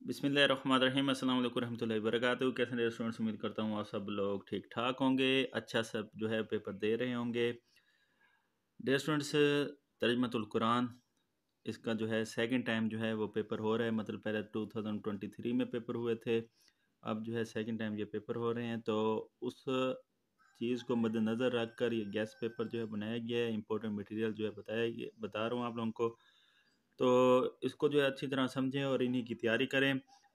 बिस्मिल्लाहिर्रहमानिर्रहीम, अस्सलाम वालेकुम रहमतुल्लाहि वबरकातुहू। कैसे हैं स्टूडेंट्स? उम्मीद करता हूँ आप सब लोग ठीक ठाक होंगे, अच्छा सब जो है पेपर दे रहे होंगे। डियर स्टूडेंट्स, तर्जुमतुल कुरान इसका जो है सेकंड टाइम जो है वो पेपर हो रहा है। मतलब पहले 2023 में पेपर हुए थे, अब जो है सेकंड टाइम ये पेपर हो रहे हैं। तो उस चीज़ को मद्देनज़र रख कर ये गेस्ट पेपर जो है बनाया गया है। इंपॉर्टेंट मटेरियल जो है बता रहा हूँ आप लोगों को, तो इसको जो है अच्छी तरह समझें और इन्हीं की तैयारी करें।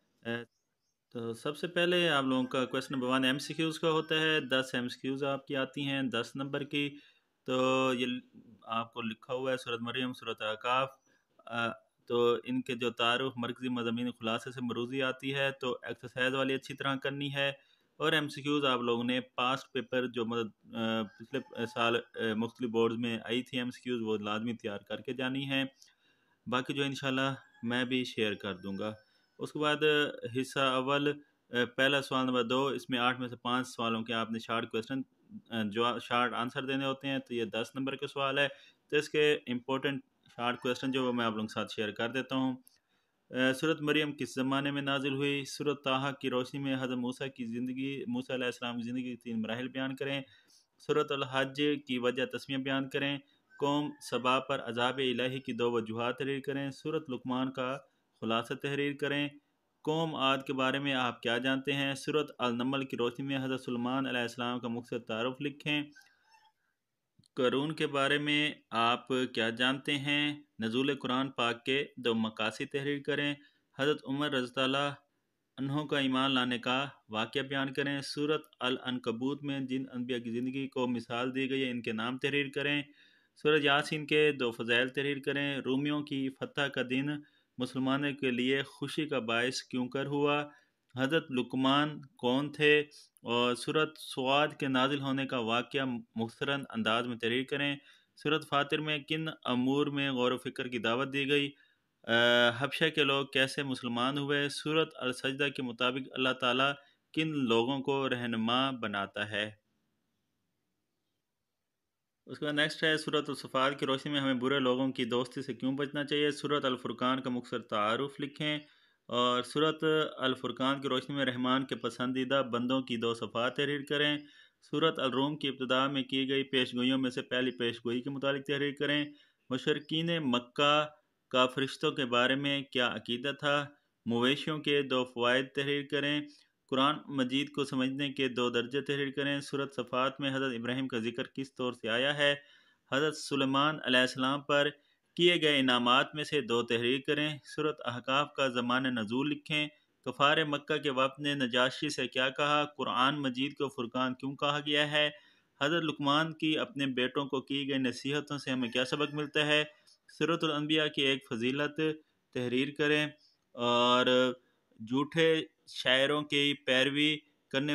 तो सबसे पहले आप लोगों का क्वेश्चन नंबर 1 MCQs का होता है। 10 MCQs आपकी आती हैं 10 नंबर की। तो ये आपको लिखा हुआ है सूरत मरियम, सूरत अहकाफ। तो इनके जो तारुफ मरकज़ी मज़ामीन खुलासे से मरूज़ी आती है, तो एक्सरसाइज वाली अच्छी तरह करनी है। और MCQs आप लोगों ने पास्ट पेपर जो मतलब पिछले साल मुख्तलिफ बोर्ड्स में आई थी MCQs, वो लाजमी तैयार करके जानी है। बाकी जो इंशाल्लाह मैं भी शेयर कर दूंगा। उसके बाद हिस्सा अव्वल, पहला सवाल नंबर 2, इसमें 8 में से 5 सवालों के आपने शार्ट क्वेश्चन जो शार्ट आंसर देने होते हैं। तो ये 10 नंबर के सवाल है, तो इसके इम्पोर्टेंट शार्ट क्वेश्चन जो मैं आप लोगों के साथ शेयर कर देता हूँ। सूरत मरियम किस ज़माने में नाजिल हुई? सूरत ताहा की रोशनी में हज़रत मूसा अलैहिस्सलाम की ज़िंदगी के 3 मराहिल बयान करें। सूरत अल हज की वजह तस्मीह बयान करें। कौम सबा पर अजाब इलाही की 2 वजूहात तहरीर करें। सूरत लुकमान का खुलासा तहरीर करें। कौम आद के बारे में आप क्या जानते हैं? सूरत अल नमल की रोशनी में हज़रत सुलेमान अलैहिस्सलाम का मुख्तसर तारुफ लिखें। करून के बारे में आप क्या जानते हैं? नज़ूल कुरान पाक के 2 मकासी तहरीर करें। हज़रत उमर रज़ियल्लाहु अन्हों का ईमान लाने का वाक़या बयान करें। सूरत अल अनकबूत में जिन अनबिया की ज़िंदगी को मिसाल दी गई है, इनके नाम तहरीर करें। सूरज यासीन के 2 फ़ज़ाइल तहरीर करें। रूमियों की फतह का दिन मुसलमानों के लिए खुशी का बायस क्यों कर हुआ? हज़रत लुकमान कौन थे? और सूरत स्वाद के नाजिल होने का वाक़या मुख्तसरन अंदाज में तहरीर करें। सूरत फातिर में किन अमूर में गौर व फिक्र की दावत दी गई? हबशा के लोग कैसे मुसलमान हुए? सूरत अल सजदा के मुताबिक अल्लाह ताला किन लोगों को रहनुमा बनाता है? उसके बाद नेक्स्ट है सूरत सफ़ात की रोशनी में हमें बुरे लोगों की दोस्ती से क्यों बचना चाहिए? सूरत अल फुरकान का मुख्तसर तारुफ लिखें। और सूरत अल फुरकान की रोशनी में रहमान के पसंदीदा बंदों की 2 सफ़ात तहरीर करें। सूरत अल रूम की इब्तिदा में की गई पेशगोइयों में से पहली पेशगोई के मुतालिक तहरीर करें। मुशरिकीन मक्का का फरिश्तों के बारे में क्या अकीदा था? मवेशियों के 2 फ़वाइद तहरीर करें। कुरान मजीद को समझने के 2 दर्जे तहरीर करें। सूरत सफ़ात में हज़रत इब्राहीम का जिक्र किस तौर से आया है? हज़रत सुलेमान अलैहिस्सलाम पर किए गए इनामात में से 2 तहरीर करें। सूरत अहकाफ का ज़मान नज़ूल लिखें। कफ़ार मक्का के वफ़द ने नजाशी से क्या कहा? कुरान मजीद को फुरकान क्यों कहा गया है? हज़रत लुकमान की अपने बेटों को की गई नसीहतों से हमें क्या सबक मिलता है? सूरत अल अंबिया की एक फजीलत तहरीर करें। और झूठे शायरों की पैरवी करने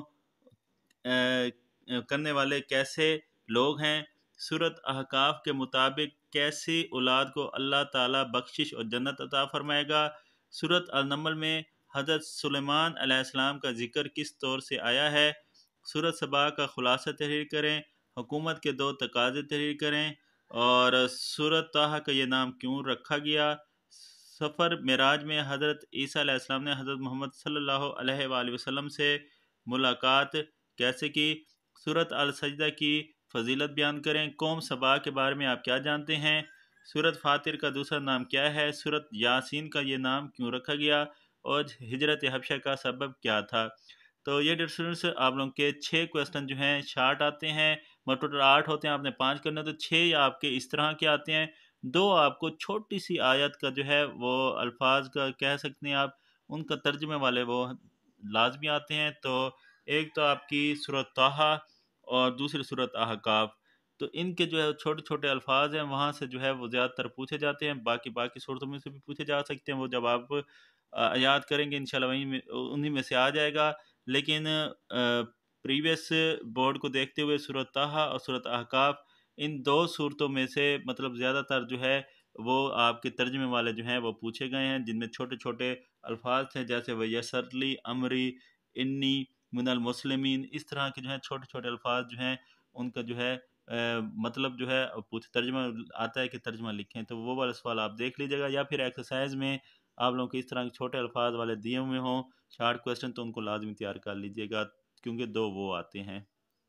वाले कैसे लोग हैं? सूरत अहकाफ के मुताबिक कैसी औलाद को अल्लाह ताला बख्शिश और जन्नत अता फरमाएगा? सूरत अल-नमल में हज़रत सुलेमान अलैहिस्सलाम का जिक्र किस तौर से आया है? सूरत सबा का खुलासा तहरीर करें। हुकूमत के 2 तकाजे तहरीर करें। और सूरत ताहा का ये नाम क्यों रखा गया? सफ़र मेराज में हज़रत ईसा अलैहिस्सलाम ने हज़रत मोहम्मद सल्लल्लाहु अलैहि वसल्लम से मुलाकात कैसे की? सूरत अल सजदा की फजीलत बयान करें। कौम सबा के बारे में आप क्या जानते हैं? सूरत फातिर का दूसरा नाम क्या है? सूरत यासीन का ये नाम क्यों रखा गया? और हिजरत हबशा का सबब क्या था? तो ये डियर स्टूडेंट्स आप लोगों के 6 क्वेश्चन जो हैं शार्ट आते हैं। मतलब टोटल 8 होते हैं, आपने 5 करने, तो 6 आपके इस तरह के आते हैं। 2 आपको छोटी सी आयत का जो है वो अल्फाज का कह सकते हैं आप, उनका तर्जमे वाले वो लाजमी आते हैं। तो एक तो आपकी सूरत ताहा और दूसरी सूरत अहकाफ। तो इनके जो है छोटे छोटे अल्फाज हैं, वहाँ से जो है वो ज़्यादातर पूछे जाते हैं। बाकी बाकी सूरतों में से भी पूछे जा सकते हैं, वो जब आप याद करेंगे इंशाल्लाह वहीं में उन्हीं में से आ जाएगा। लेकिन प्रीवियस बोर्ड को देखते हुए सूरत ताहा और सूरत अहकाफ, इन 2 सूरतों में से मतलब ज़्यादातर जो है वो आपके तर्जमे वाले जो हैं वो पूछे गए हैं, जिनमें छोटे छोटे अल्फाज थे, जैसे वयसरली, अमरी, इन्नी, मिनल मुस्लिमीन। इस तरह के जो है छोटे छोटे अल्फाज जो हैं उनका जो है मतलब जो है तर्जमा आता है कि तर्जमा लिखें। तो वो वाला सवाल आप देख लीजिएगा, या फिर एक्सरसाइज में आप लोगों को इस तरह के छोटे अल्फाज वाले दिए हुए हों शार्ट क्वेश्चन, तो उनको लाजमी तैयार कर लीजिएगा, क्योंकि 2 वो आते हैं।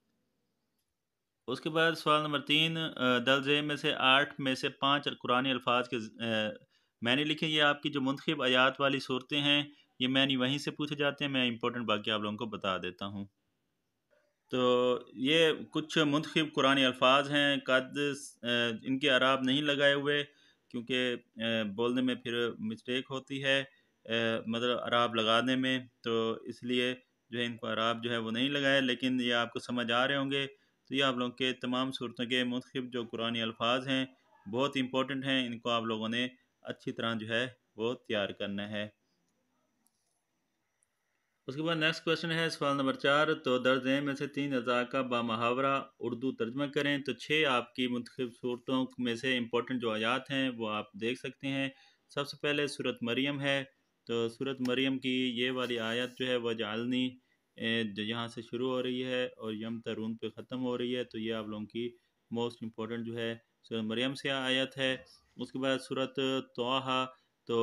उसके बाद सवाल नंबर 3, दर्ज में से 8 में से 5 कुरानी अल्फाज के मैंने लिखे। ये आपकी जो मुंतखब आयात वाली सूरतें हैं, ये मैंने वहीं से पूछे जाते हैं। मैं इंपॉर्टेंट बाकी आप लोगों को बता देता हूँ। तो ये कुछ मुंतखब कुरानी अल्फाज हैं, इनके अराब नहीं लगाए हुए, क्योंकि बोलने में फिर मिस्टेक होती है, मतलब अराब लगाने में, तो इसलिए जो है इनको अराब जो है वो नहीं लगाए, लेकिन ये आपको समझ आ रहे होंगे। तो ये आप लोगों के तमाम सूरतों के मुंतखब जो कुरानी अल्फाज हैं बहुत इंपॉर्टेंट हैं, इनको आप लोगों ने अच्छी तरह जो है वो तैयार करना है। उसके बाद नेक्स्ट क्वेश्चन है सवाल नंबर 4, तो दर्ज में से 3 अज़ा का बामुहावरा उर्दू तर्जमा करें। तो 6 आपकी मुंतखब सूरतों में से इंपॉर्टेंट जो आयात हैं वो आप देख सकते हैं। सबसे पहले सूरत मरियम है, तो सूरत मरियम की ये वाली आयत जो है वह जालनी जो यहाँ से शुरू हो रही है और यम तरून पे ख़त्म हो रही है, तो ये आप लोगों की मोस्ट इम्पोर्टेंट जो है सूरत मरियम से आयत है। उसके बाद सूरत तोहा, तो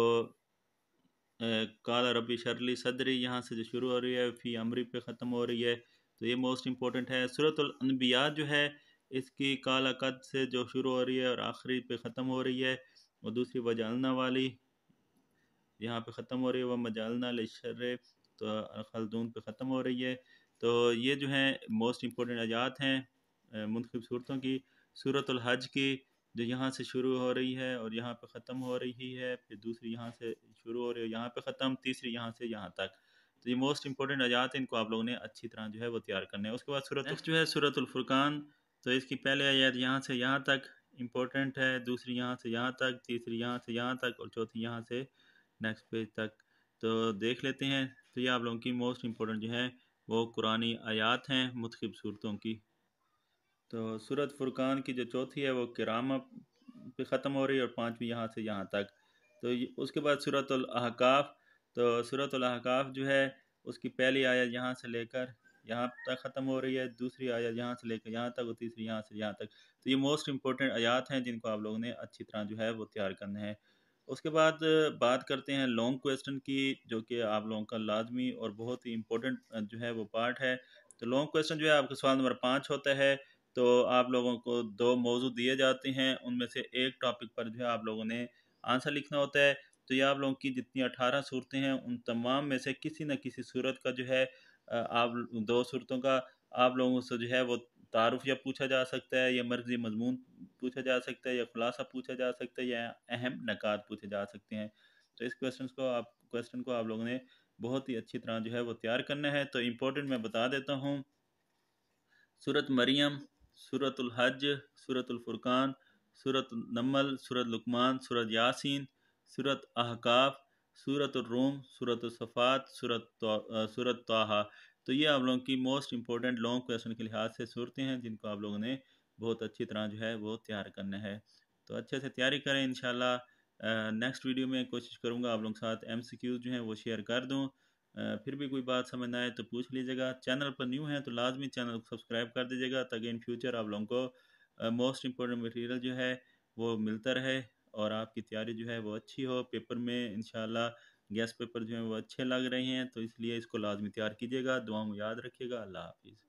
काला रबी शरली सदरी यहाँ से जो शुरू हो रही है फ़ी अमरी पे ख़त्म हो रही है, तो ये मोस्ट इम्पोर्टेंट है। सूरतुल अनबिया जो है इसकी काला कद से जो शुरू हो रही है और आखिरी पे ख़त्म हो रही है, और दूसरी वजालना वाली यहाँ पे ख़त्म हो रही है, वह मजालना लशर तो खलदून पे ख़त्म हो रही है। तो ये जो है मोस्ट इम्पोर्टेंट आयात हैं मुंतखब सूरतों की। सूरतुल हज की जो यहाँ से शुरू हो रही है और यहाँ पे ख़त्म हो रही है, फिर दूसरी यहाँ से शुरू हो रही है यहाँ पे ख़त्म, तीसरी यहाँ से यहाँ तक, तो ये मोस्ट इंपॉर्टेंट आयात हैं, इनको आप लोगों ने अच्छी तरह जो है वो तैयार करना है। उसके बाद सूरत नेक्स्ट जो है सूरतुल फुरकान, तो इसकी पहले आयत यहाँ से यहाँ तक इम्पोर्टेंट है, दूसरी यहाँ से यहाँ तक, तीसरी यहाँ से यहाँ तक और चौथी यहाँ से नेक्स्ट पेज तक। तो देख लेते हैं। तो ये आप लोगों की मोस्ट इम्पोर्टेंट जो है वो कुरानी आयात हैं मुख्तलिफ सूरतों की। तो सूरत फुरकान की जो चौथी है वो किरामा पे ख़त्म हो रही है और पाँचवीं यहाँ से यहाँ तक। तो उसके बाद सूरतुल अहकाफ, तो सूरतुल अहकाफ जो है उसकी पहली आयत यहाँ से लेकर यहाँ तक ख़त्म हो रही है, दूसरी आयत यहाँ से लेकर यहाँ तक और तीसरी यहाँ से यहाँ तक। तो ये मोस्ट इंपॉर्टेंट आयात हैं जिनको आप लोगों ने अच्छी तरह जो है वो तैयार करना है। उसके बाद बात करते हैं लॉन्ग क्वेश्चन की, जो कि आप लोगों का लाजमी और बहुत ही इम्पोर्टेंट जो है वो पार्ट है। तो लॉन्ग क्वेश्चन जो है आपका सवाल नंबर 5 होता है। तो आप लोगों को 2 मौजू दिए जाते हैं, उनमें से एक टॉपिक पर जो है आप लोगों ने आंसर लिखना होता है। तो ये आप लोगों की जितनी 18 सूरतें हैं उन तमाम में से किसी न किसी सूरत का जो है आप 2 सूरतों का आप लोगों से जो है वो तारुफ या पूछा जा सकता है, या मर्जी मजमून पूछा जा सकता है, या खुलासा पूछा जा सकता है, या अहम नकात पूछे जा सकते हैं। तो इस क्वेश्चन को आप लोगों ने बहुत ही अच्छी तरह जो है वो तैयार करना है। तो इम्पोर्टेंट मैं बता देता हूँ। सूरत मरियम, सूरतुल हज, सूरतुल फुरकान, सूरत नमल, सूरत लुकमान, सूरत यासीन, सूरत अहकाफ, सूरत रूम, सूरत सफ़ात, सूरत ताहा। तो ये आप लोगों की मोस्ट इंपॉर्टेंट लॉन्ग क्वेश्चन के लिहाज से सूरतें हैं जिनको आप लोगों ने बहुत अच्छी तरह जो है वो तैयार करना है। तो अच्छे से तैयारी करें। इंशाल्लाह नेक्स्ट वीडियो में कोशिश करूँगा आप लोगों के साथ MCQs जो हैं वो शेयर कर दूँ। फिर भी कोई बात समझ ना आए तो पूछ लीजिएगा। चैनल पर न्यू है तो लाजमी चैनल को सब्सक्राइब कर दीजिएगा, ताकि इन फ्यूचर आप लोगों को मोस्ट इम्पोर्टेंट मटेरियल जो है वो मिलता रहे और आपकी तैयारी जो है वो अच्छी हो। पेपर में इंशाल्लाह गेस्ट पेपर जो है वो अच्छे लग रहे हैं, तो इसलिए इसको लाजमी तैयार कीजिएगा। दुआ में याद रखिएगा। अल्लाह हाफिज़।